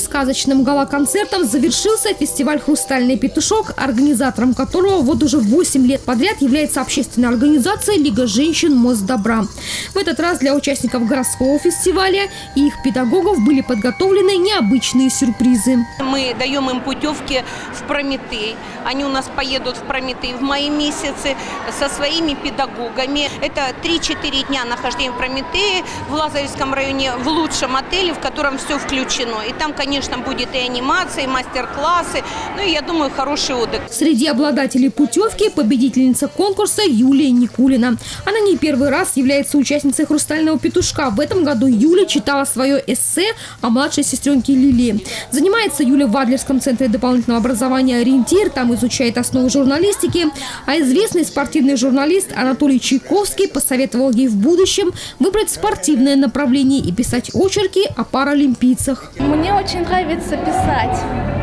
сказочным гала-концертом завершился фестиваль «Хрустальный петушок», организатором которого вот уже 8 лет подряд является общественная организация «Лига женщин Мосдобра». В этот раз для участников городского фестиваля и их педагогов были подготовлены необычные сюрпризы. Мы даем им путевки в Прометей. Они у нас поедут в Прометей в мае месяце со своими педагогами. Это 3-4 дня нахождения в Прометее, в Лазаревском районе, в лучшем отеле, в котором все включено. И там, конечно, будет и анимация, и мастер-классы. Ну и, я думаю, хороший отдых. Среди обладателей путевки победительница конкурса Юлия Никулина. Она не первый раз является участницей «Хрустального петушка». В этом году Юля читала свое эссе о младшей сестренке Лили. Занимается Юля в Адлерском центре дополнительного образования «Ориентир». Там изучает основы журналистики. А известный спортивный журналист Анатолий Чайковский посоветовал ей в будущем выбрать спортивное направление и писать очерки о паралимпийцах. Мне очень нравится писать,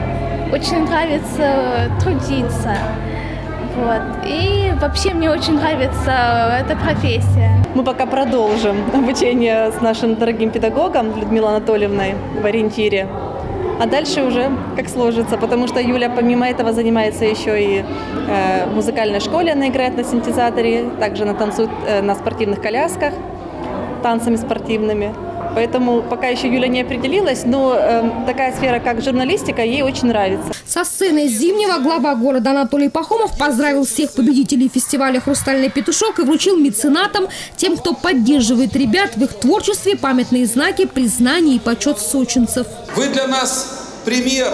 очень нравится трудиться. Вот. И вообще мне очень нравится эта профессия. Мы пока продолжим обучение с нашим дорогим педагогом Людмилой Анатольевной в «Ориентире». А дальше уже как сложится, потому что Юля помимо этого занимается еще и в музыкальной школе. Она играет на синтезаторе, также она танцует на спортивных колясках, танцами спортивными. Поэтому пока еще Юля не определилась, но такая сфера, как журналистика, ей очень нравится. Со сцены Зимнего глава города Анатолий Пахомов поздравил всех победителей фестиваля «Хрустальный петушок» и вручил меценатам, тем, кто поддерживает ребят в их творчестве, памятные знаки, признание и почет сочинцев. Вы для нас пример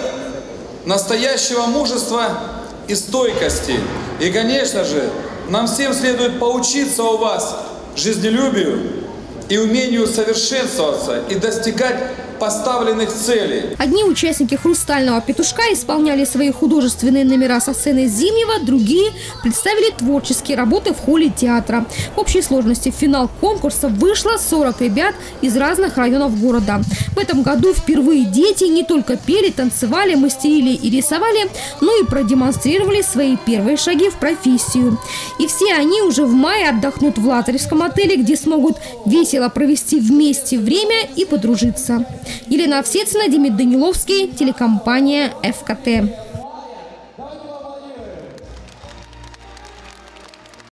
настоящего мужества и стойкости. И, конечно же, нам всем следует поучиться у вас жизнелюбию и умению совершенствоваться и достигать поставленных целей. Одни участники «Хрустального петушка» исполняли свои художественные номера со сцены Зимнего, другие представили творческие работы в холле театра. В общей сложности в финал конкурса вышло 40 ребят из разных районов города. В этом году впервые дети не только пели, танцевали, мастерили и рисовали, но и продемонстрировали свои первые шаги в профессию. И все они уже в мае отдохнут в Лазаревском отеле, где смогут весело провести вместе время и подружиться. Елена Овсецина, Демид Даниловский, телекомпания ФКТ.